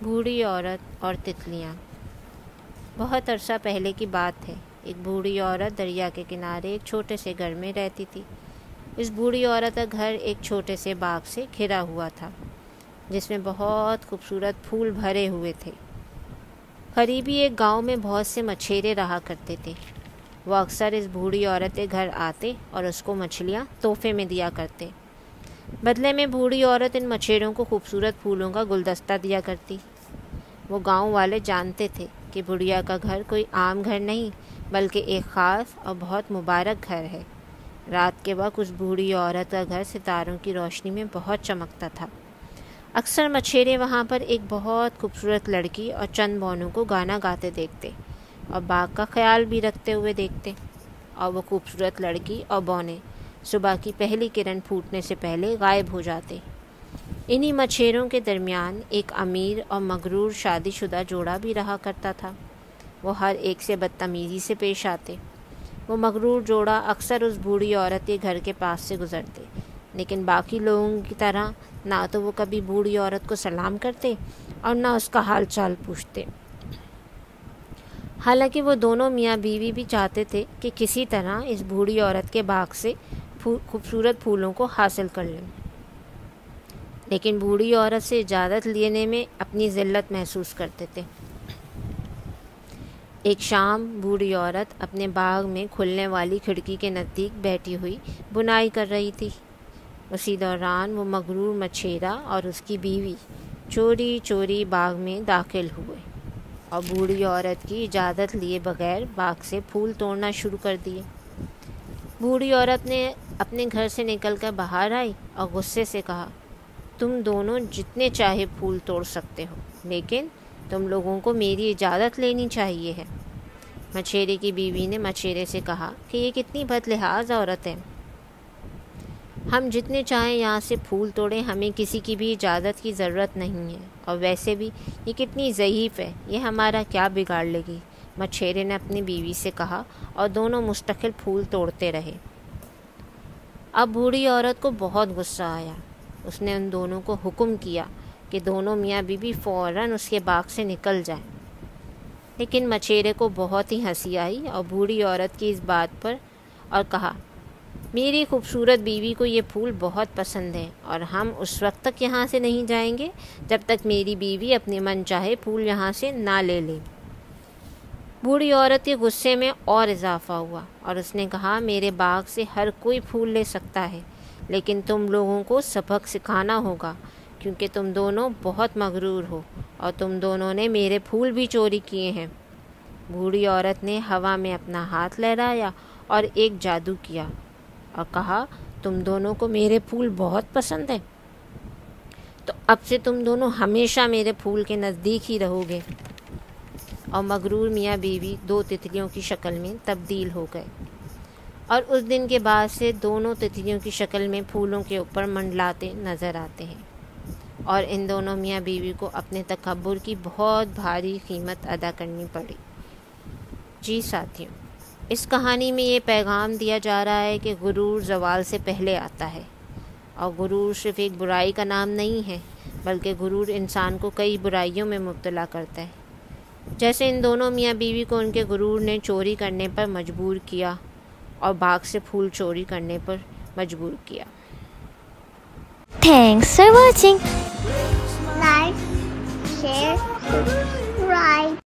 بوڑھی عورت اور تتلیاں۔ بہت عرصہ پہلے کی بات ہے۔ ایک بوڑھی عورت دریا کے کنارے ایک چھوٹے سے گھر میں رہتی تھی۔ اس بوڑھی عورت کا گھر ایک چھوٹے سے باغ سے گھرا ہوا تھا، جس میں بہت خوبصورت پھول بھرے ہوئے تھے۔ قریبی ایک گاؤں میں بہت سے مچھیرے رہا کرتے تھے۔ وہ اکثر اس بوڑھی عورت کے گھر آتے اور اس کو مچھلیاں تحفے میں دیا کرتے۔ بدلے میں بوڑھی عورت ان مچھیروں کو خوبصورت پھولوں کا گلدستہ دیا کرتی۔ وہ گاؤں والے جانتے تھے کہ بڑھیا کا گھر کوئی عام گھر نہیں، بلکہ ایک خاص اور بہت مبارک گھر ہے۔ رات کے وقت اس بوڑھی عورت کا گھر ستاروں کی روشنی میں بہت چمکتا تھا۔ اکثر مچھیرے وہاں پر ایک بہت خوبصورت لڑکی اور چند بونوں کو گانا گاتے دیکھتے اور باغ کا خیال بھی رکھتے ہوئے دیکھتے، اور وہ خوبصورت لڑکی اور بونے صبح کی پہلی کرن پھوٹنے سے پہلے غائب ہو جاتے۔ انہی مچھیروں کے درمیان ایک امیر اور مغرور شادی شدہ جوڑا بھی رہا کرتا تھا۔ وہ ہر ایک سے بدتمیزی سے پیش آتے۔ وہ مغرور جوڑا اکثر اس بوڑھی عورت کے گھر کے پاس سے گزرتے، لیکن باقی لوگوں کی طرح نہ تو وہ کبھی بوڑھی عورت کو سلام کرتے اور نہ اس کا حال چال پوچھتے۔ حالانکہ وہ دونوں میاں بیوی بھی چاہتے تھے کہ کسی طرح اس بوڑھی عورت کے باغ سے خوبصورت پھولوں کو حاصل کر لیں، لیکن بوڑھی عورت سے اجازت لینے میں اپنی ذلت محسوس کرتے تھے۔ ایک شام بوڑھی عورت اپنے باغ میں کھلنے والی کھڑکی کے نزدیک بیٹھی ہوئی بنائی کر رہی تھی۔ اسی دوران وہ مغرور مچھیرا اور اس کی بیوی چوری چوری باغ میں داخل ہوئے اور بوڑھی عورت کی اجازت لیے بغیر باغ سے پھول توڑنا شروع کر دیے۔ بوڑھی عورت نے اپنے گھر سے نکل کر باہر آئی اور غصے سے کہا، تم دونوں جتنے چاہے پھول توڑ سکتے ہو، لیکن تم لوگوں کو میری اجازت لینی چاہیے ہے۔ مچھیرے کی بیوی نے مچھیرے سے کہا کہ یہ کتنی بد لحاظ عورت ہے۔ ہم جتنے چاہیں یہاں سے پھول توڑیں، ہمیں کسی کی بھی اجازت کی ضرورت نہیں ہے، اور ویسے بھی یہ کتنی ضعیف ہے، یہ ہمارا کیا بگاڑ لے گی؟ مچھیرے نے اپنی بیوی سے کہا، اور دونوں مستقل پھول توڑتے رہے۔ اب بوڑھی عورت کو بہت غصہ آیا۔ اس نے ان دونوں کو حکم کیا کہ دونوں میاں بیوی فوراً اس کے باغ سے نکل جائیں، لیکن مچھیرے کو بہت ہی ہنسی آئی اور بوڑھی عورت کی اس بات پر، اور کہا، میری خوبصورت بیوی کو یہ پھول بہت پسند ہیں، اور ہم اس وقت تک یہاں سے نہیں جائیں گے جب تک میری بیوی اپنے من چاہے پھول یہاں سے نہ لے لے۔ بوڑھی عورت کے غصے میں اور اضافہ ہوا اور اس نے کہا، میرے باغ سے ہر کوئی پھول لے سکتا ہے، لیکن تم لوگوں کو سبق سکھانا ہوگا، کیونکہ تم دونوں بہت مغرور ہو اور تم دونوں نے میرے پھول بھی چوری کیے ہیں۔ بوڑھی عورت نے ہوا میں اپنا ہاتھ لہرایا اور ایک جادو کیا اور کہا، تم دونوں کو میرے پھول بہت پسند ہیں، تو اب سے تم دونوں ہمیشہ میرے پھول کے نزدیک ہی رہو گے۔ اور مغرور میاں بیوی دو تتلیوں کی شکل میں تبدیل ہو گئے، اور اس دن کے بعد سے دونوں تتلیوں کی شکل میں پھولوں کے اوپر منڈلاتے نظر آتے ہیں، اور ان دونوں میاں بیوی کو اپنے تکبر کی بہت بھاری قیمت ادا کرنی پڑی۔ جی ساتھیوں، اس کہانی میں یہ پیغام دیا جا رہا ہے کہ غرور زوال سے پہلے آتا ہے، اور غرور صرف ایک برائی کا نام نہیں ہے، بلکہ غرور انسان کو کئی برائیوں میں مبتلا کرتا ہے، جیسے ان دونوں میاں بیوی کو ان کے غرور نے چوری کرنے پر مجبور کیا اور باغ سے پھول چوری کرنے پر مجبور کیا۔ Thanks for watching. Like, share, subscribe.